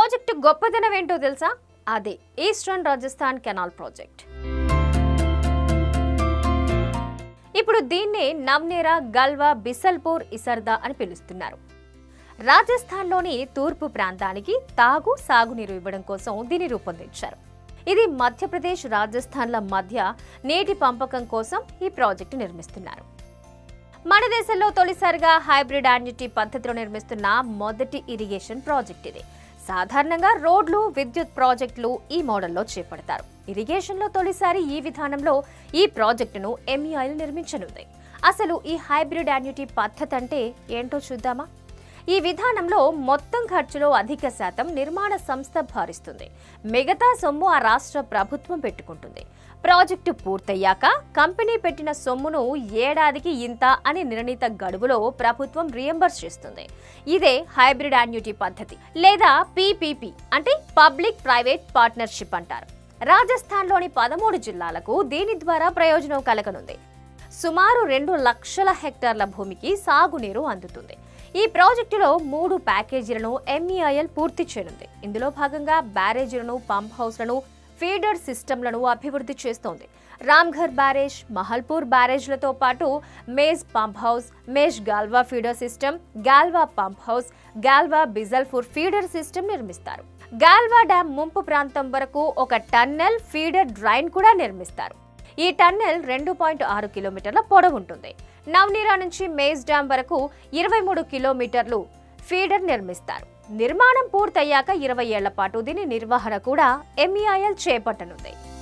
Project గొప్పదనం ఏంటో తెలుసా? అదే ఈస్టర్న్ రాజస్థాన్ కెనాల్ ప్రాజెక్ట్. ఇప్పుడు దీన్నే నవ్నేరా గల్వా బిసల్పూర్ ఇసర్దా అని పిలుస్తున్నారు. రాజస్థాన్లోని తూర్పు ప్రాంతానికి తాగు సాగునీరు ఇవ్వడం కోసం దీన్ని రూపొందించారు. ఇది మధ్యప్రదేశ్ రాజస్థాన్ల మధ్య నీటి పంపకం కోసం ఈ ప్రాజెక్టు నిర్మిస్తున్నారు. మన దేశంలో తొలిసారిగా హైబ్రిడ్ అన్యూటీ పద్ధతిలో నిర్మిస్తున్న మొదటి ఇరిగేషన్ ప్రాజెక్ట్ ఇది. సాధారణంగా రోడ్లు, విద్యుత్ ప్రాజెక్టులు ఈ మోడల్లో చేపడతారు. ఇరిగేషన్లో తొలిసారి ఈ విధానంలో ఈ ప్రాజెక్టును MEIL నిర్మించనుంది. అసలు ఈ హైబ్రిడ్ అన్యూటీ పద్ధతి అంటే ఏంటో చూద్దామా? ఈ విధానంలో మొత్తం ఖర్చులో అధిక శాతం నిర్మాణ సంస్థ భరిస్తుంది. మిగతా సొమ్ము ఆ రాష్ట్ర ప్రభుత్వం పెట్టుకుంటుంది. ప్రాజెక్టు పూర్తయ్యాక కంపెనీ పెట్టిన సొమ్మును ఏడాదికి ఇంత అని నిర్ణీత గడువులో ప్రభుత్వం రియంబర్స్ చేస్తుంది. ఇదే హైబ్రిడ్ అన్యూటీ పద్ధతి లేదా PPP అంటే పబ్లిక్ ప్రైవేట్ పార్ట్నర్షిప్ అంటారు. రాజస్థాన్లోని 13 జిల్లాలకు దీని ద్వారా ప్రయోజనం కలగనుంది. సుమారు 2 లక్షల హెక్టార్ల భూమికి సాగునీరు అందుతుంది. ఈ ప్రాజెక్టులో 3 ప్యాకేజీలను MEIL పూర్తి చేయనుంది. ఇందులో భాగంగా బ్యారేజీలను, పంప్ హౌస్లను, ఫీడర్ సిస్టమ్లను అభివృద్ధి చేస్తోంది. రామ్ఘర్ బ్యారేజ్, మహల్పూర్ బ్యారేజ్లతో పాటు మేజ్ పంప్ హౌస్, మేజ్ గాల్వా ఫీడర్ సిస్టమ్, గాల్వా పంప్ హౌస్, గాల్వా బిజల్పూర్ ఫీడర్ సిస్టమ్ నిర్మిస్తారు. గాల్వా డామ్ ముంపు ప్రాంతం వరకు ఒక టన్నెల్, ఫీడర్ డ్రైన్ కూడా నిర్మిస్తారు. ఈ టన్నెల్ 2.6 కిలోమీటర్ల పొడవు ఉంటుంది. నవ్నేరా నుంచి మేజ్ డ్యామ్ వరకు 23 కిలోమీటర్లు ఫీడర్ నిర్మిస్తారు. నిర్మాణం పూర్తయ్యాక 20 ఏళ్ల పాటు దీని నిర్వహణ కూడా MEIL చేపట్టనుంది.